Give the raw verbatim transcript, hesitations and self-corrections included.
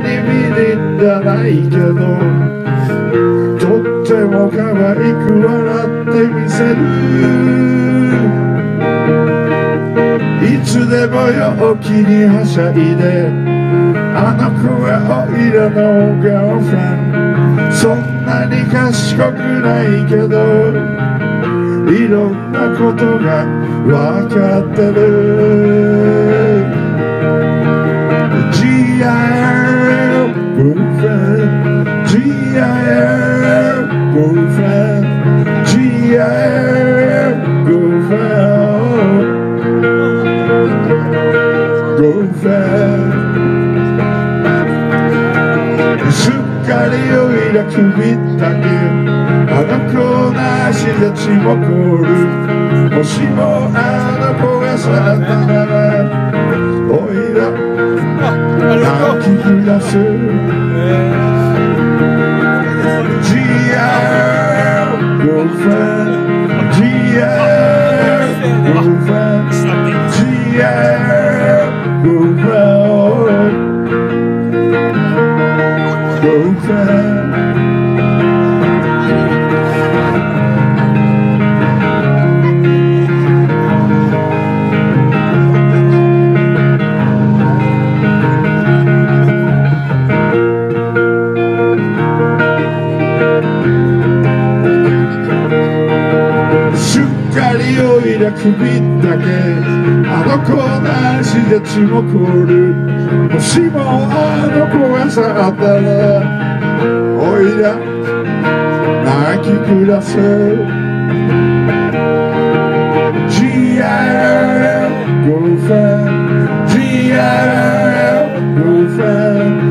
に見にじゃないけど、とっても可愛く笑ってみせる。いつでも陽気にはしゃいで、あの子はおいらのガールフレンド。そんなに賢くないけど、いろんなことがわかってる。 ジーアイエル boyfriend、 ジーアイエル boyfriend、 ジーアイエル girlfriend girlfriend。 すっかり酔いだ首ったけ、あの子なしで血も凍る。もしもあの子が去ったなら、おいら泣き暮らす。 ジーアイエル girlfriend、 ジーアイエル girlfriend、 ジーアイエル girlfriend girlfriend。首だけ、あの子なしで血も凍る。もしもあの子が去ったら、おいら泣き暮らす。 ジーアイエル girlfriend、 ジーアイエル girlfriend、